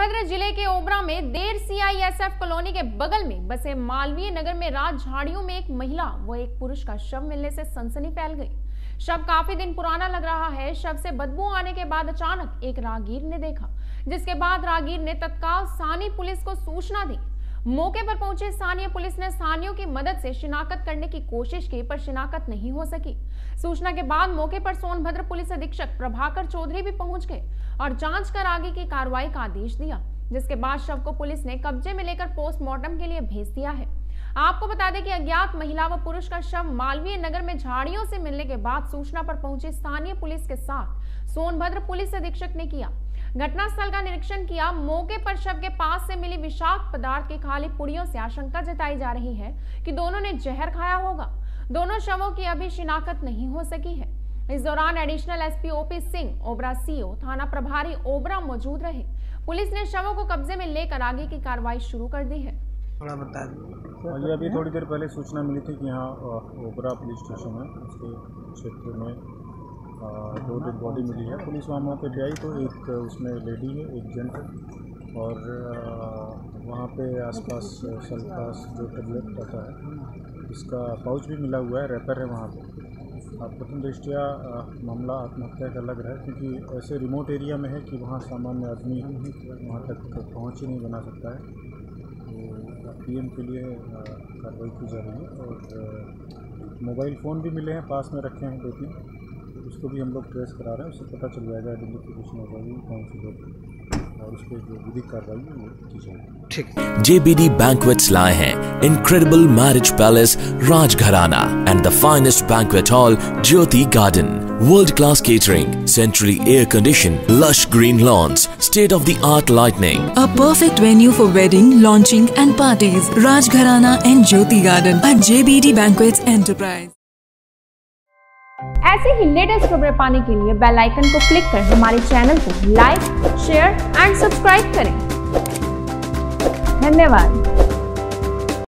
सोनभद्र जिले के ओबरा में देर सीआईएसएफ कॉलोनी के बगल में बसे मालवीय नगर में रात झाड़ियों में एक महिला व एक पुरुष का शव मिलने से सनसनी फैल गई। शव काफी दिन पुराना लग रहा है। शव से बदबू आने के बाद अचानक एक राहगीर ने देखा, जिसके बाद राहगीर ने तत्काल स्थानीय पुलिस को सूचना दी। मौके पर पहुंचे स्थानीय पुलिस ने स्थानीयों की मदद से शिनाख्त करने की कोशिश की, पर शिनाख्त नहीं हो सकी। सूचना के बाद मौके पर सोनभद्र पुलिस अधीक्षक प्रभाकर चौधरी भी पहुंच गए और जांच कर आगे की कार्रवाई का आदेश दिया, जिसके बाद शव को पुलिस ने कब्जे में लेकर पोस्टमार्टम के लिए भेज दिया है। आपको बता दें कि अज्ञात महिला व पुरुष का शव मालवीय नगर में झाड़ियों से मिलने के बाद सूचना पर पहुंची स्थानीय पुलिस के साथ सोनभद्र पुलिस अधीक्षक ने किया घटनास्थल का निरीक्षण किया। मौके पर शव के पास से मिली विषाक्त पदार्थ की खाली पुड़ियों से आशंका जताई जा रही है कि दोनों ने जहर खाया होगा। दोनों शवों की अभी शिनाख्त नहीं हो सकी है। इस दौरान additional SP OP Singh, Obra CO, थाना प्रभारी ओबरा मौजूद रहे। पुलिस ने शवों को कब्जे में लेकर आगे की कार्रवाई शुरू कर दी है। थोड़ा बता दें। ये अभी थोड़ी देर पहले सूचना मिली थी कि यहाँ ओबरा पुलिस स्टेशन है, उसके क्षेत्र में 2 डेड बॉडी मिली है। पुलिस वहाँ मौके पे आई तो एक उसमें लेडी है, एक जेंट है और वहाँ पे आसपास सल्फास जो टेबलेट रहता है इसका पाउच भी मिला हुआ है, रैपर है वहाँ पे। प्रथम दृष्टया मामला आत्महत्या का लग रहा है, क्योंकि ऐसे रिमोट एरिया में है कि वहाँ सामान्य आदमी वहाँ तक पहुँच ही नहीं बना सकता है। तो पीएम के लिए कार्रवाई की जा रही है और मोबाइल फ़ोन भी मिले हैं, पास में रखे हैं 2-3, उसको भी हम लोग ट्रेस करा रहे हैं। उससे पता चल जाएगा आइडेंटिफिकेशन हो जाएगी कौन से लोग और उस पर जो विधिक कार्रवाई है वो की जाएगी। ठीक। JBD Banquets लाए हैं incredible marriage palace Rajgharana and the finest banquet hall Jyoti Garden. World-class catering, centrally air-conditioned, lush green lawns, state-of-the-art lighting. A perfect venue for wedding, launching and parties. Rajgharana and Jyoti Garden at JBD Banquets Enterprise. ऐसे ही latest खबरें पाने के लिए bell icon को click कर हमारे channel को like, share and subscribe करें। धन्यवाद।